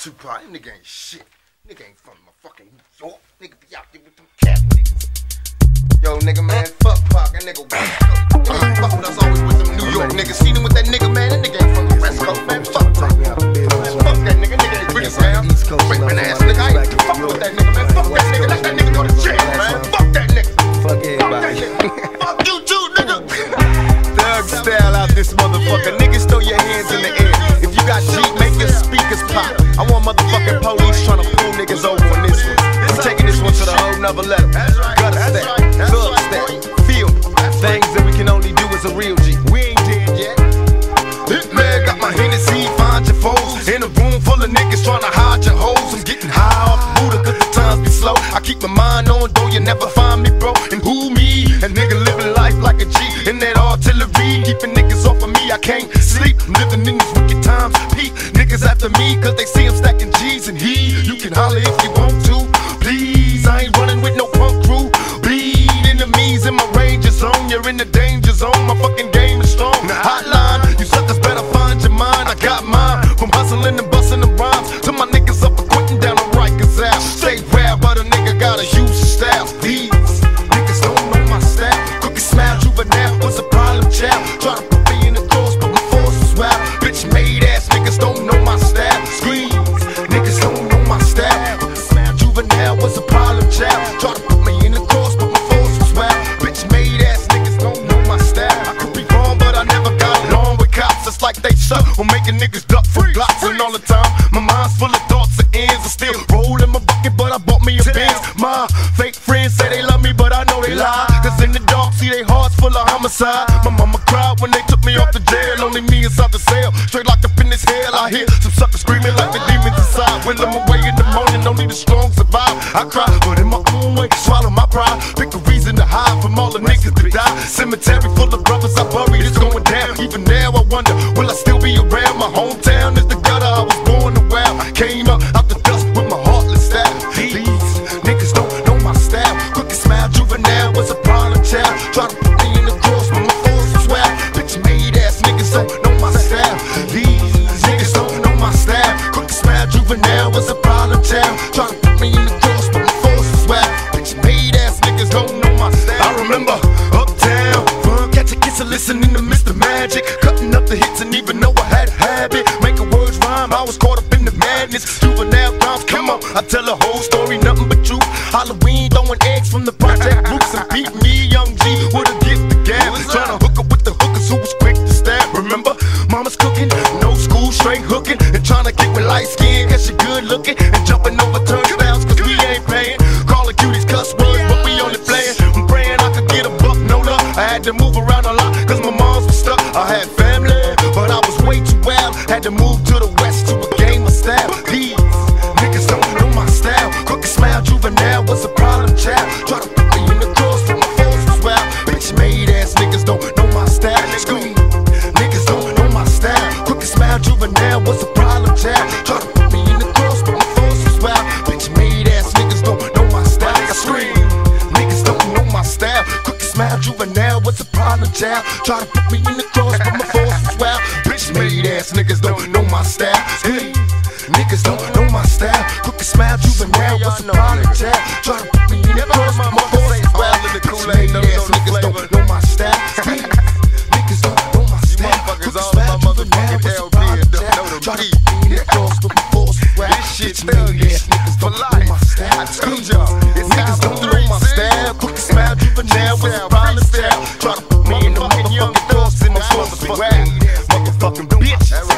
Tupac, them nigga ain't shit. Nigga ain't from motherfucking New York. Nigga be out there with them cat niggas. Yo, nigga, man, fuck Pac, that nigga West Coast. Nigga fuck with us always with them New York niggas. See them with that nigga, man, that nigga ain't from the West Coast, man. Fuck Pac. Man, fuck that nigga, nigga ain't really down. Raping ass nigga, I ain't fuck with that nigga, man. Fuck that nigga, let that nigga go to jail, man. Fuck that nigga. Fuck everybody. Fuck you too, nigga. Thug style out this motherfucker. Niggas throw your hands in the air. If you got G, make your speakers pop. I want motherfucking police trying to pull niggas over on this one. I'm taking this one to the whole nother level. Gutter step, thug step, feel me. Things that we can only do as a real G. We ain't dead yet. This man got my Hennessy, find your foes. In a room full of niggas trying to hide your hoes. I'm getting high off Buddha cause the times be slow. I keep my mind on, though you never find me, bro. And who me? A nigga living life like a G. In that artillery, keeping niggas off of me, I can't sleep. I'm living in these wicked times, peak. Niggas after me, cause they see I'm stacking G's and he. You can holler if you want to, please. I ain't running with no punk crew. Bleed enemies in my ranger zone. You're in the danger zone, my fucking game is strong. Hotline, you suckers better find your mind. I got mine, from hustling and busting the rhymes to my niggas up and quitting down the Rikers out. Stay rare, but a nigga gotta use his style. These niggas don't know my style. Cookie smile, juvenile, what's the problem, child? Try to put me in the doors, but my force is wild. Bitch made ass niggas don't know my style. Screams, niggas don't know my style. Cookie smile, juvenile, what's the problem, child? Try to put me in the doors, but my force is wild. Bitch made ass niggas don't know my style. I could be wrong, but I never got along with cops. It's like they suck on making niggas duck for glocks. And all the time, my mind's full of thoughts and ends. I still roll in my bucket, but I bought me a Benz. My fake friends say they love me, but I know they lie. Cause in the dark, see they hearts full of homicide. My mama cried when they took me off the jail. Only me inside the cell, straight locked up in this hell. I hear some suckers screaming like the demons inside. When I'm away in the morning, only the strong survive. I cry, but in my own way, swallow my pride. Pick a reason to hide from all the niggas that die. Cemetery full of brothers I buried, it's going down. Even now I wonder, will I still be around? My hometown is the gutter, I was born a wild. Came up out the dust with my heartless style. These niggas don't know my style. Cookie smile, juvenile, what's a problem, child? Try to put me in the cross, but my force is wild. Bitch made ass niggas don't know my style. These niggas don't know my style. Cookie smile, juvenile, what's a problem, child? Try to put me in the cross, but my force is wild. Bitch made ass niggas don't know my style. I remember uptown, fun, catch a kiss and listening to Mr. Magic. Cutting up the hits and even though I had a habit, making words rhyme, I was caught up in the madness. Juvenile crimes, come on, I tell a whole story, nothing but truth. Halloween, throwing eggs from the project roots and beat me, young G, with a gift to gab. Trying to hook up with the hookers who was quick to stab. Remember, mama's cooking, no school, straight hooking, and trying to get with light skin, cause she good looking, and jumping over turnstiles, cause we ain't paying. Calling cuties cuss words, but we only playing. I'm praying I could get a buck, no love. I had to move around a lot, cause my moms was stuck. I had family, but I was way too wild. Had to move to the west to a game of style. These niggas don't know my style. Cookie smile, juvenile, what's the problem, child? Try to put me in the cross, but my force is wild. Bitch made ass niggas don't know my style. Scream, niggas don't know my style. Cookie smile, juvenile, what's the problem, child? Try to put me in the cross, but my force is wild. Bitch made ass niggas don't know my style. I scream, niggas don't know my style. Cookie smile, juvenile, what's the problem, child? Try to put me in the cross, but my force is wild. Bitch made ass niggas don't know my style. Hey, niggas don't know my style. Cookie smile, juvenile, what's the problem, child? Try to put me in the cross, but my force is wild. Bitch made ass niggas don't know my style. Hey, niggas don't know my style. Cookie smile, juvenile, what's the problem, child? Try to put me in the cross, but my force is wild. Bitch made ass niggas don't know my style. I told y'all, niggas don't know my style. Cookie smile, juvenile, what's the problem, child? Try to put me in the motherfucking cross, and my force is wild. Motherfucking bitch.